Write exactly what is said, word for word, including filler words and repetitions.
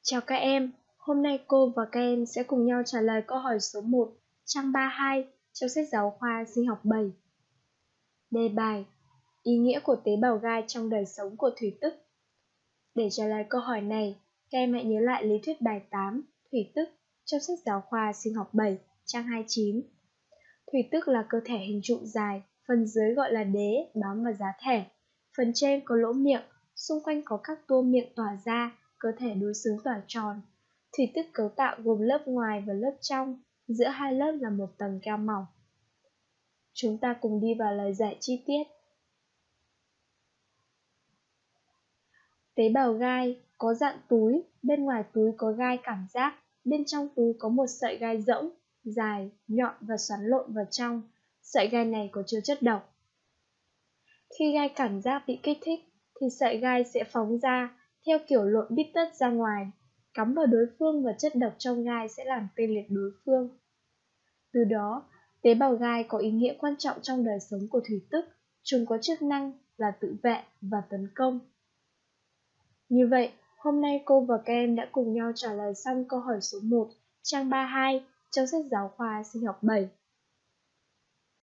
Chào các em, hôm nay cô và các em sẽ cùng nhau trả lời câu hỏi số một, trang ba mươi hai trong sách giáo khoa sinh học bảy. Đề bài: ý nghĩa của tế bào gai trong đời sống của thủy tức. Để trả lời câu hỏi này, các em hãy nhớ lại lý thuyết bài tám, thủy tức, trong sách giáo khoa sinh học bảy, trang hai mươi chín. Thủy tức là cơ thể hình trụ dài, phần dưới gọi là đế bám vào giá thể, phần trên có lỗ miệng, xung quanh có các tua miệng tỏa ra, cơ thể đối xứng tỏa tròn. Thủy tức cấu tạo gồm lớp ngoài và lớp trong, giữa hai lớp là một tầng keo mỏng. Chúng ta cùng đi vào lời giải chi tiết. Tế bào gai có dạng túi, bên ngoài túi có gai cảm giác, bên trong túi có một sợi gai rỗng, dài, nhọn và xoắn lộn vào trong. Sợi gai này có chứa chất độc. Khi gai cảm giác bị kích thích, thì sợi gai sẽ phóng ra theo kiểu lộn bít tất ra ngoài, cắm vào đối phương và chất độc trong gai sẽ làm tê liệt đối phương. Từ đó, tế bào gai có ý nghĩa quan trọng trong đời sống của thủy tức. Chúng có chức năng là tự vệ và tấn công. Như vậy, hôm nay cô và các em đã cùng nhau trả lời xong câu hỏi số một, trang ba mươi hai trong sách giáo khoa sinh học bảy.